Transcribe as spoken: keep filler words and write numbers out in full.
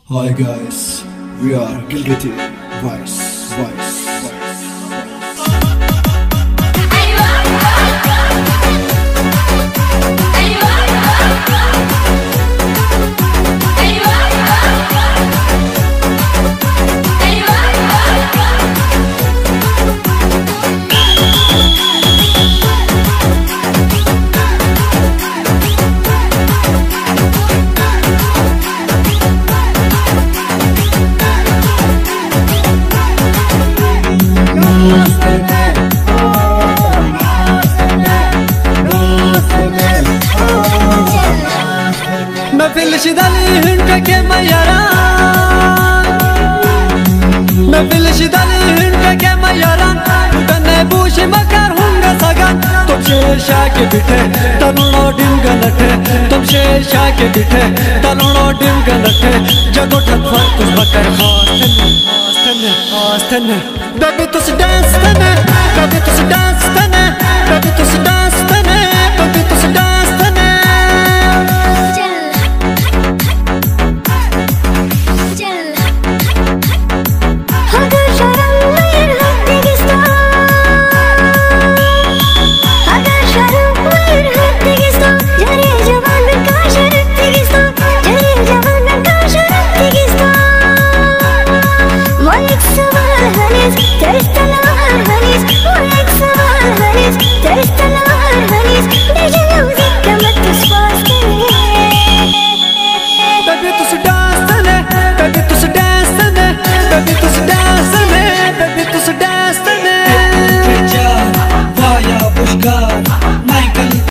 Hi guys, we are Gilgiti Vice, Vice, Vice. मैं फिलशिदाली hind के मैयारा मैं फिलशिदाली हिंड के मैयारा तने बूशी मकर होंगे सगन तुम शेरशाह के बिठे तलुणो डिंग नटे तुम शेरशाह के बिठे तलुणो डिंग नटे जगो ठफर तुम मकर खास तने खास तने बेबी तुस डांस तने बेबी तुस डांस तने